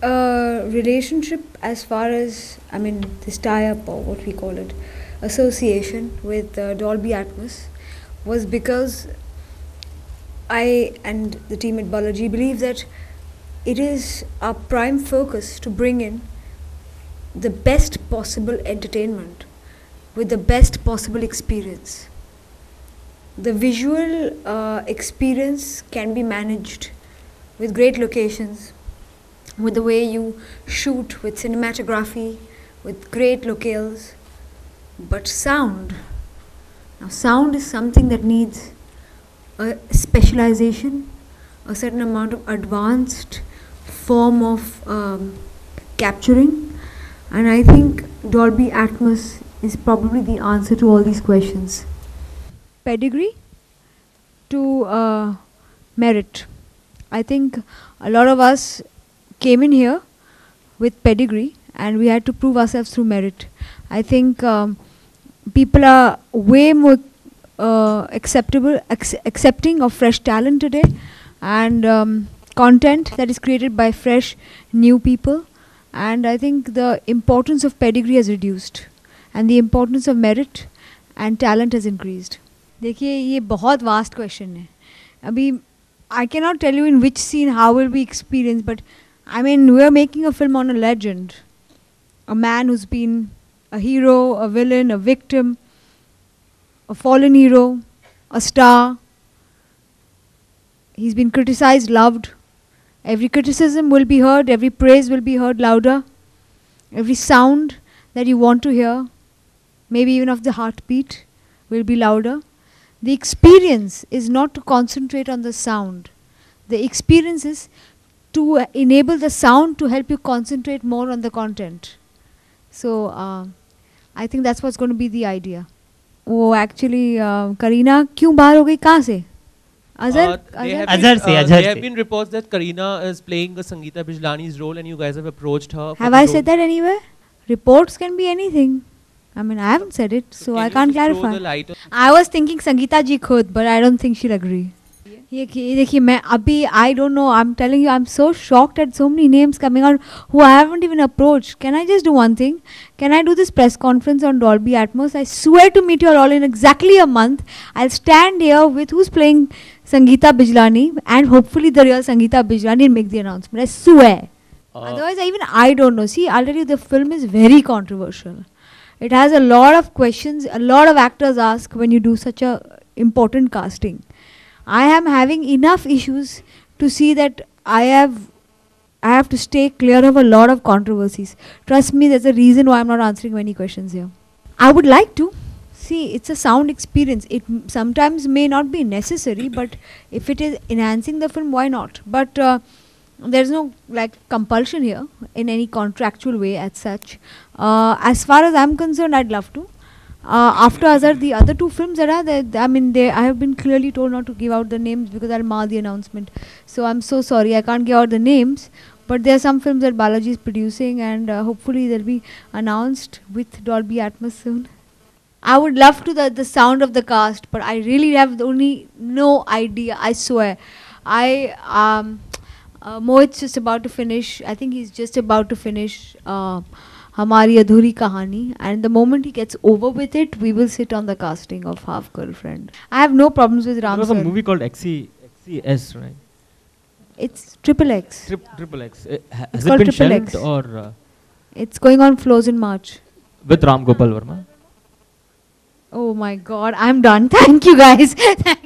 relationship as far as, I mean, this tie-up or what we call it, association with Dolby Atmos was because I and the team at Balaji believe that it is our prime focus to bring in the best possible entertainment with the best possible experience. The visual experience can be managed with great locations, with the way you shoot, with cinematography, with great locales. But sound, now sound is something that needs a specialization, a certain amount of advanced form of capturing, and I think Dolby Atmos is probably the answer to all these questions. Pedigree to merit. I think a lot of us came in here with pedigree and we had to prove ourselves through merit. I think people are way more accepting of fresh talent today, and content that is created by fresh new people, and I think the importance of pedigree has reduced and the importance of merit and talent has increased. देखिए ये बहुत vast question है. अभी I cannot tell you in which scene how will we experience, but I mean we are making a film on a legend, a man who's been a hero, a villain, a victim, a fallen hero, a star. He's been criticized, loved. Every criticism will be heard, every praise will be heard louder. Every sound that you want to hear, maybe even of the heartbeat, will be louder. The experience is not to concentrate on the sound. The experience is to enable the sound to help you concentrate more on the content. So I think that's what's going to be the idea. वो actually Kareena क्यों बाहर हो गई कहाँ से? Azhar से. There have been reports that Kareena is playing Sangeeta Bijlani's role and you guys have approached her. Have I said that anywhere? Reports can be anything. I mean, I haven't said it, so I can't clarify. I was thinking Sangeeta ji khud, but I don't think she'll agree. I don't know, I'm telling you, I'm so shocked at so many names coming out who I haven't even approached. Can I just do one thing? Can I do this press conference on Dolby Atmos? I swear to meet you all in exactly a month. I'll stand here with who's playing Sangeeta Bijlani and hopefully the real Sangeeta Bijlani and make the announcement. I swear. Otherwise, I don't know. See, I'll tell you, the film is very controversial. It has a lot of questions, a lot of actors ask when you do such a important casting. I am having enough issues to see that I have to stay clear of a lot of controversies. Trust me, there's a reason why I'm not answering many questions here. I would like to. See, it's a sound experience. It sometimes may not be necessary, but if it is enhancing the film, why not? But there's no compulsion here in any contractual way as such. As far as I'm concerned, I'd love to. After Azhar, the other two films that are there, I have been clearly told not to give out the names because I'll mar the announcement. So I'm so sorry, I can't give out the names. But there are some films that Balaji is producing, and hopefully they'll be announced with Dolby Atmos soon. I would love to the sound of the cast, but I really have only no idea, I swear. Mohit's just about to finish, I think he's just about to finish Hamari Adhuri Kahani, and the moment he gets over with it, we will sit on the casting of Half Girlfriend. I have no problems with Ram. There was a movie called XCS, right? It's Triple X. Triple X. Has it been shelved or? It's going on floors in March. With Ram Gopal Verma. Oh my God, I'm done. Thank you guys.